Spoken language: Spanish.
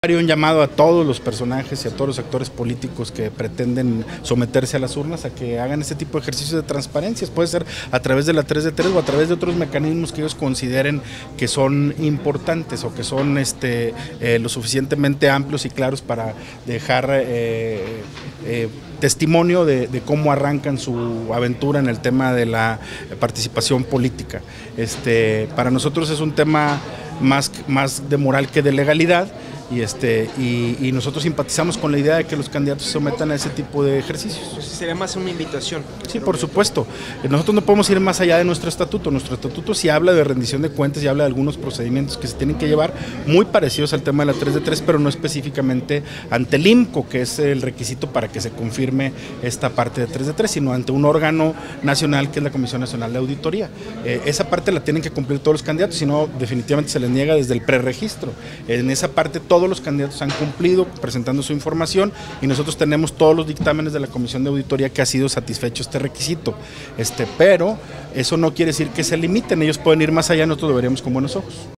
Un llamado a todos los personajes y a todos los actores políticos que pretenden someterse a las urnas a que hagan este tipo de ejercicios de transparencia. Puede ser a través de la 3 de 3 o a través de otros mecanismos que ellos consideren que son importantes o que son lo suficientemente amplios y claros para dejar testimonio de cómo arrancan su aventura en el tema de la participación política. Para nosotros es un tema más de moral que de legalidad. Y nosotros simpatizamos con la idea de que los candidatos se sometan a ese tipo de ejercicios. Pues sería más una invitación. Sí, por supuesto. Nosotros no podemos ir más allá de nuestro estatuto. Nuestro estatuto sí habla de rendición de cuentas y habla de algunos procedimientos que se tienen que llevar muy parecidos al tema de la 3 de 3, pero no específicamente ante el IMCO, que es el requisito para que se confirme esta parte de 3 de 3, sino ante un órgano nacional que es la Comisión Nacional de Auditoría. Esa parte la tienen que cumplir todos los candidatos, si no definitivamente se les niega desde el preregistro. En esa parte todos los candidatos han cumplido presentando su información y nosotros tenemos todos los dictámenes de la Comisión de Auditoría que ha sido satisfecho este requisito. Pero eso no quiere decir que se limiten, ellos pueden ir más allá, nosotros lo veríamos con buenos ojos.